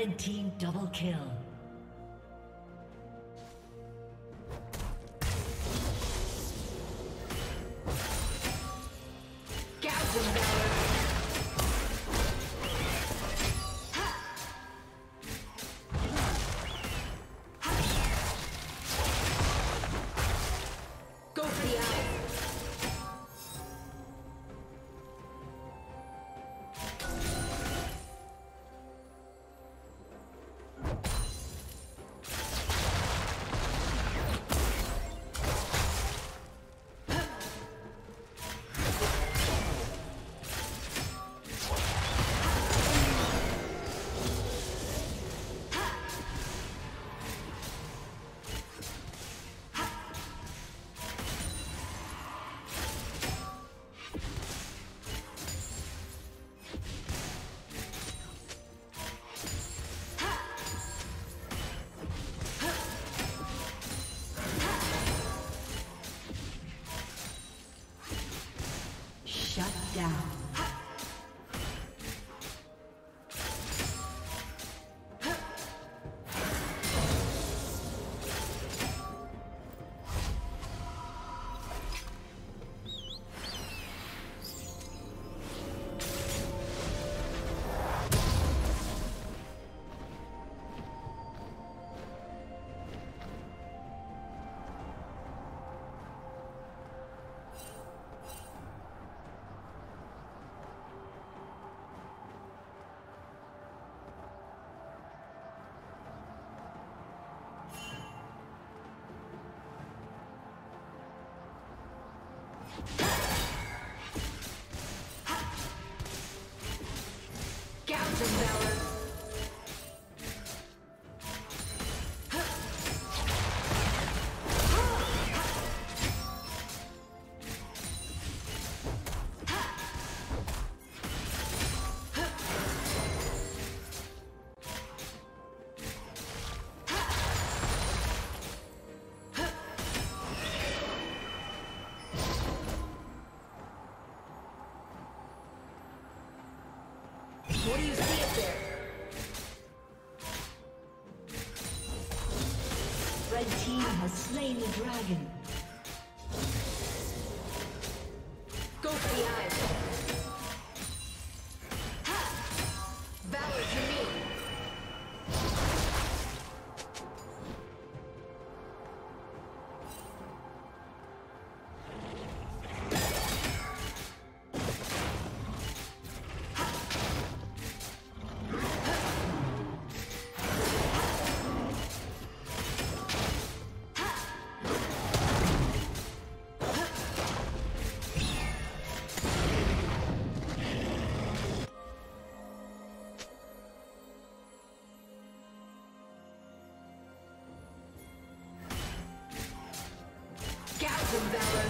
Red team double kill. Shut down. Gouge of Valor. What do you see up there? Red team has slain the dragon. Go for the eyes. Ha! Valor to me. Gouge of Valor.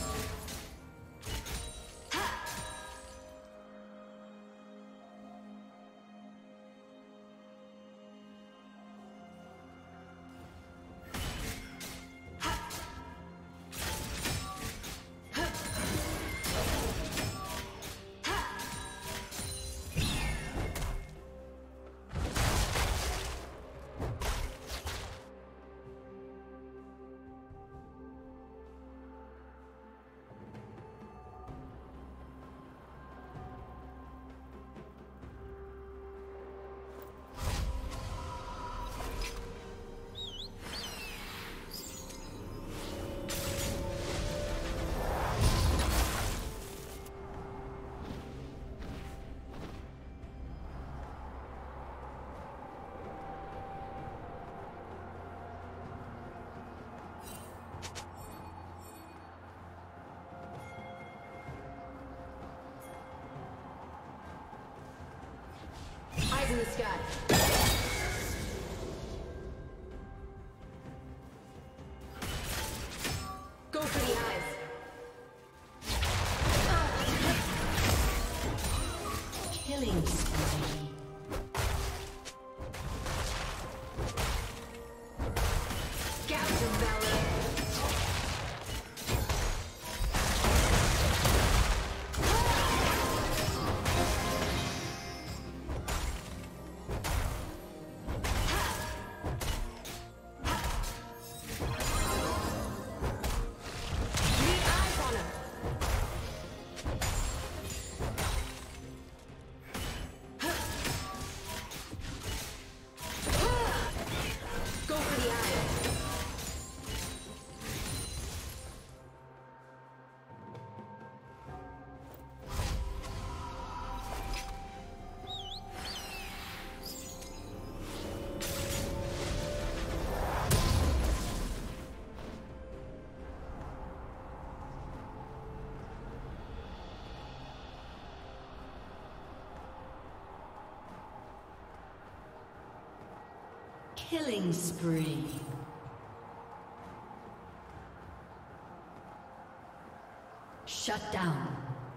Eyes in the sky. Go for the eyes. Killing spree. Gouge of Valor. Killing spree. Shut down.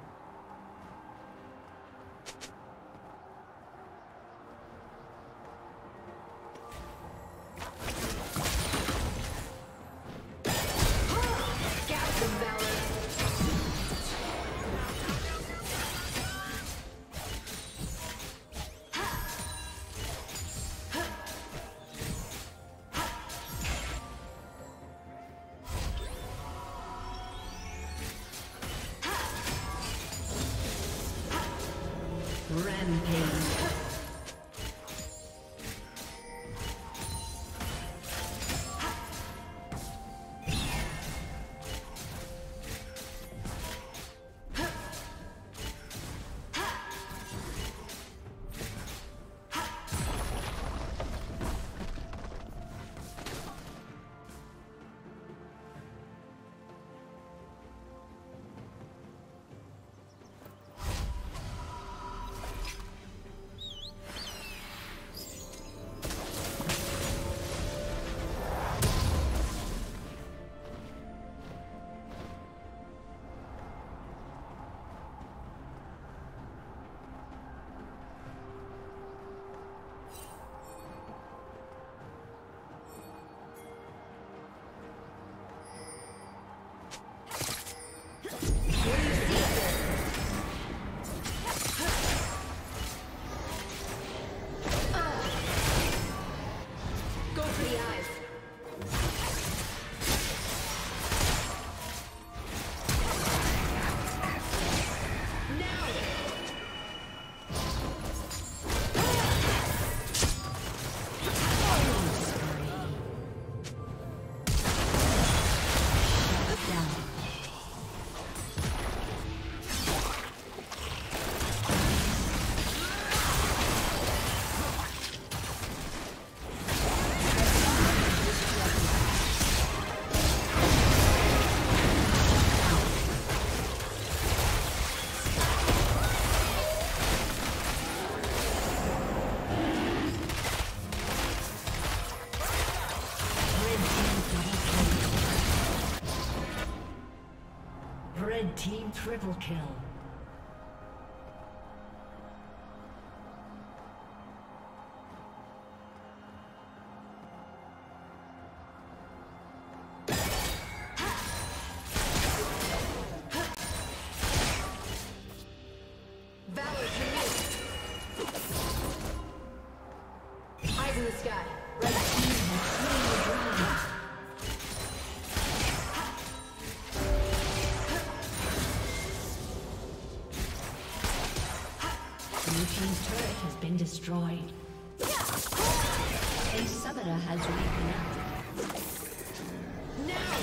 Rampage. Red team triple kill. Destroyed. A summoner has reconnected. Now!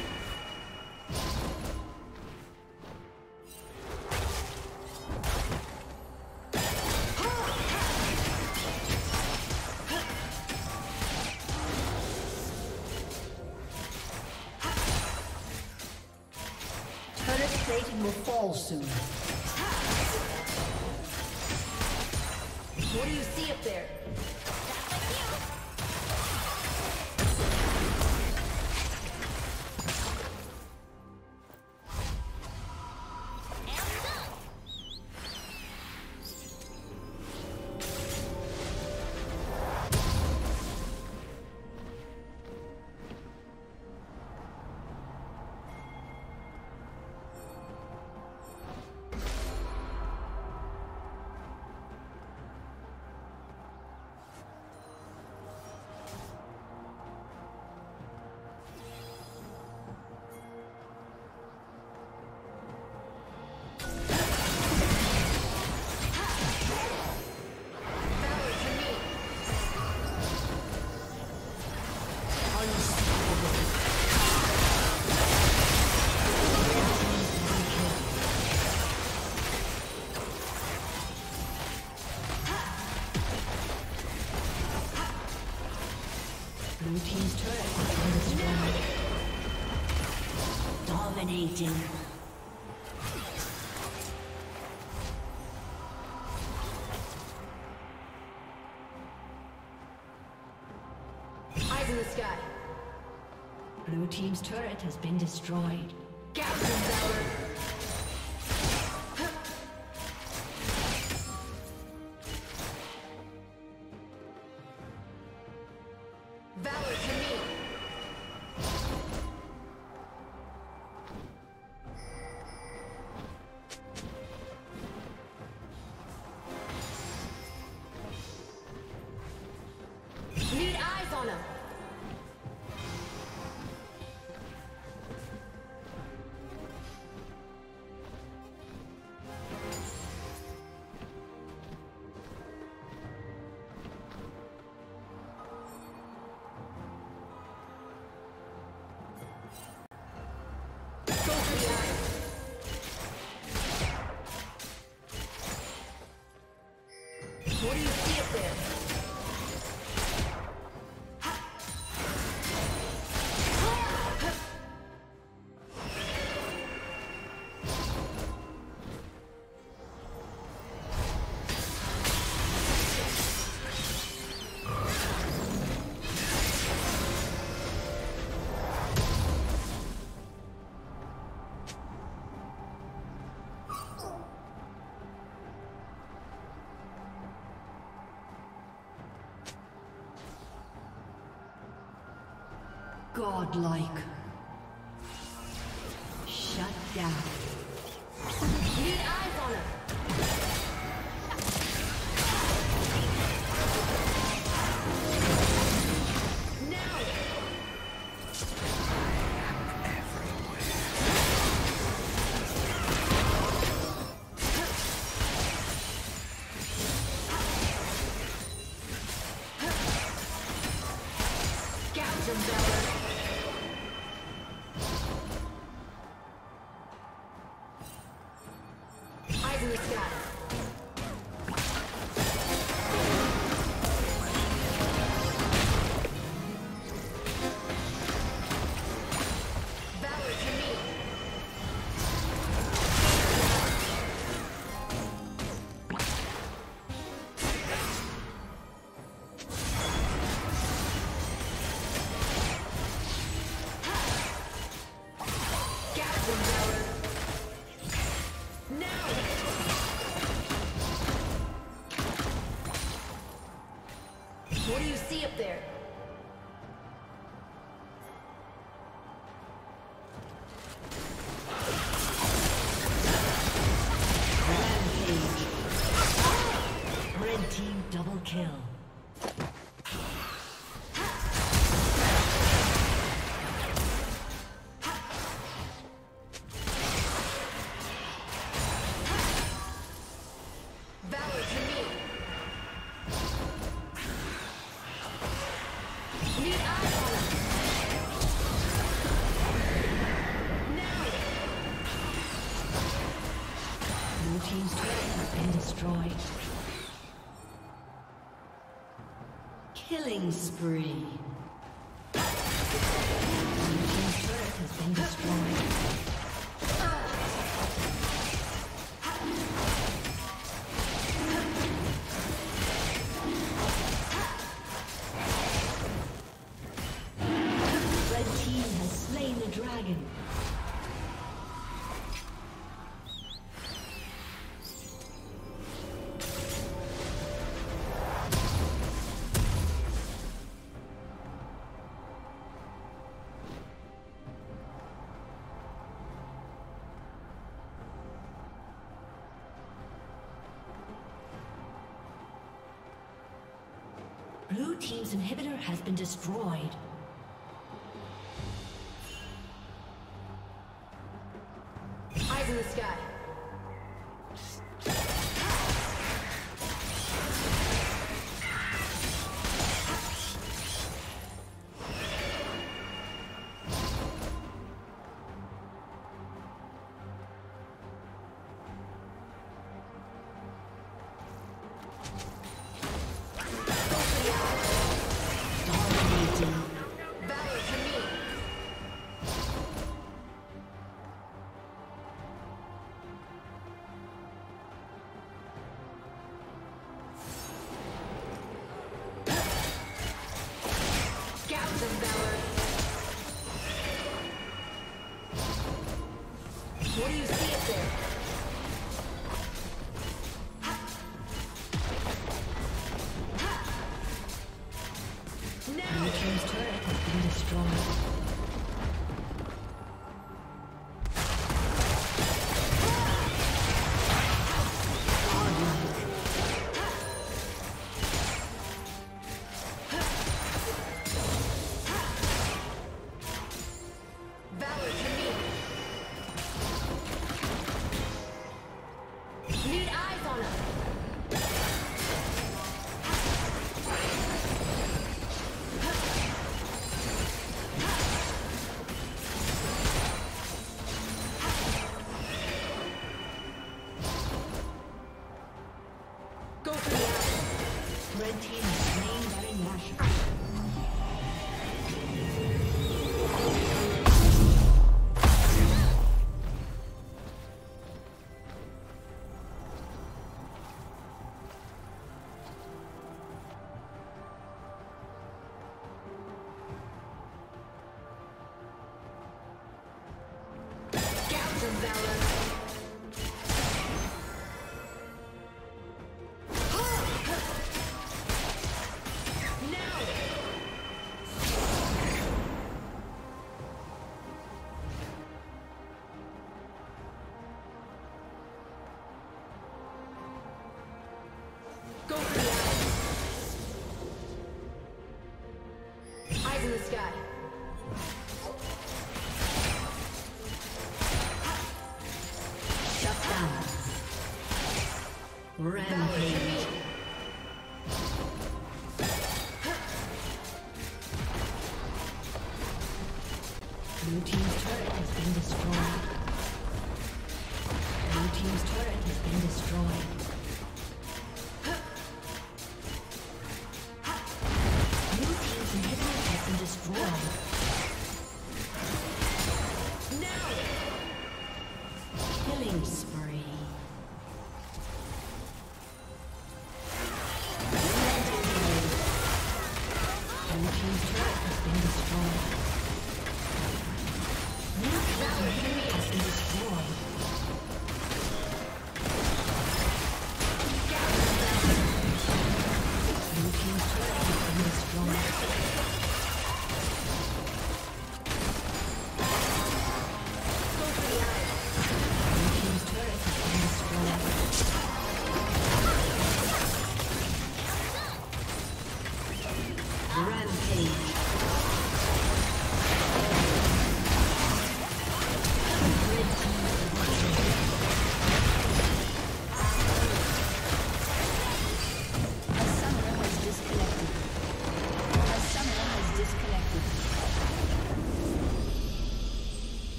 Turret plating will fall soon. What do you see up there? Blue team's turret has been destroyed. Dominating. Eyes in the sky. Blue team's turret has been destroyed. Gouge and Valor. Valor to me. Need eyes on him. What do you see up there? Godlike. Shut down. Need eyes on him. Now. Gouge and Valor. Eyes in the sky. Valor to me. Gouge and Valor. Now. What do you see up there? Rampage. Red team double kill. Valor to me. Need eyes on him. Now. Blue team's turret has been destroyed. Killing spree. Blue team's turret has been destroyed. Red team has slain the dragon. Blue team's inhibitor has been destroyed. Eyes in the sky. Dominating. What do you see up there? Blue team's turret has been destroyed. Red team is slain Baron Nashor. Gouts of valor. Go for the eyes. Eyes in the sky. Shut down. Rampage. Blue team's turret has been destroyed. Blue team's turret has been destroyed. Killing spree. Blue team's turret has been destroyed. New turret has been destroyed.